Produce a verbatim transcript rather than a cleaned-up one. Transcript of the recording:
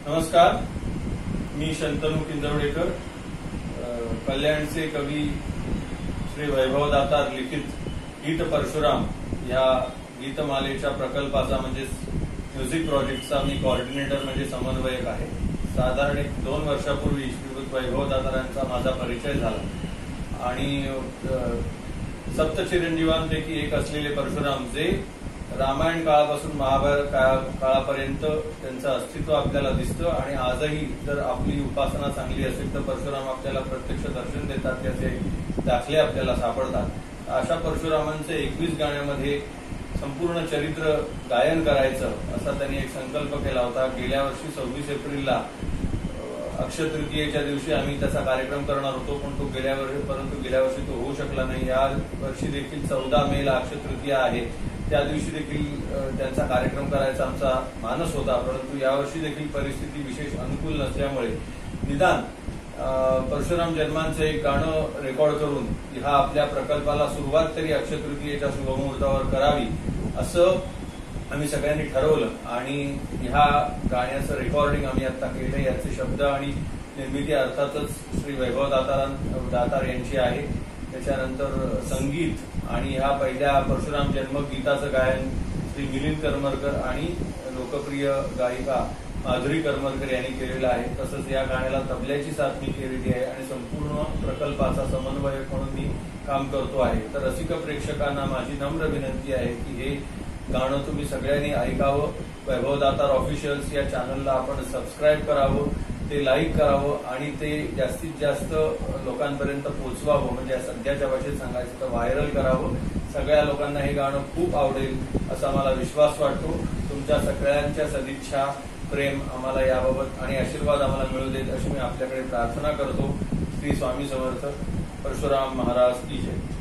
नमस्कार, मी शंतनू किंजवडेकर, कल्याणचे कवी श्री वैभव दातार लिखित गीत परशुराम या गीतमालेच्या प्रकल्पाचा म्हणजे म्युझिक प्रोजेक्टचा मी कोऑर्डिनेटर म्हणजे समन्वयक आहे। साधारण एक दोन वर्षापूर्वी श्रीयुत वैभव दातारांचा माझा परिचय झाला आणि सप्तचिरंजीवांपैकी एक असलेले परशुराम जे रामायण काळापासून महाभारत काळापर्यंत त्यांचं अस्तित्व आपल्याला दिसतं आणि आजही जर आपली उपासना चांगली असेल तर परशुराम आपल्याला प्रत्यक्ष दर्शन देतात, त्याचे दाखले आपल्याला सापडतात। अशा परशुरामांचे एकवीस गाण्यामध्ये संपूर्ण चरित्र गायन करायचं असा त्यांनी एक संकल्प केला होता। गेल्या वर्षी सव्वीस एप्रिलला अक्षय तृतीयेच्या दिवशी आम्ही त्याचा कार्यक्रम करणार होतो, पण तो गेल्या वर्षी परंतु गेल्या वर्षी तो होऊ शकला नाही। या वर्षी देखील चौदा मेला अक्षय तृतीया आहे, त्या दिवशी देखील त्यांचा कार्यक्रम करायचा आमचा मानस होता, परंतु यावर्षी देखील परिस्थिती विशेष अनुकूल नसल्यामुळे निदान परशुराम जन्मांचं एक गाणं रेकॉर्ड करून ह्या आपल्या प्रकल्पाला सुरुवात तरी अक्षय तृतीयेच्या शुभमुहूर्तावर करावी असं आम्ही सगळ्यांनी ठरवलं आणि ह्या गाण्याचं रेकॉर्डिंग आम्ही आता केलं। याचे शब्द आणि निर्मिती अर्थातच श्री वैभव दातार दातार यांची आहे। त्याच्यानंतर संगीत आणि ह्या पहिल्या परशुराम जन्म गीताचं गायन श्री मिलिंद करमरकर आणि लोकप्रिय गायिका माधुरी करमरकर यांनी केलेलं आहे। तसंच या गाण्याला तबल्याची साथ मी केलेली आहे आणि संपूर्ण प्रकल्पाचा समन्वयक म्हणून मी काम करतो आहे। तर रसिक प्रेक्षकांना माझी नम्र विनंती आहे की हे गाणं तुम्ही सगळ्यांनी ऐकावं। वैभव दातार ऑफिशियल्स या चॅनलला आपण सबस्क्राईब करावं, ते लाईक करावं आणि ते जास्तीत जास्त लोकांपर्यंत पोहोचवावं, म्हणजे सध्याच्या भाषेत सांगायचं तर व्हायरल करावं। सगळ्या लोकांना हे गाणं खूप आवडेल असा मला विश्वास वाटतो। तुमच्या सगळ्यांच्या सदिच्छा, प्रेम आम्हाला याबाबत आणि आशीर्वाद आम्हाला मिळू देत अशी मी आपल्याकडे प्रार्थना करतो। श्री स्वामी समर्थ, परशुराम महाराज की जय।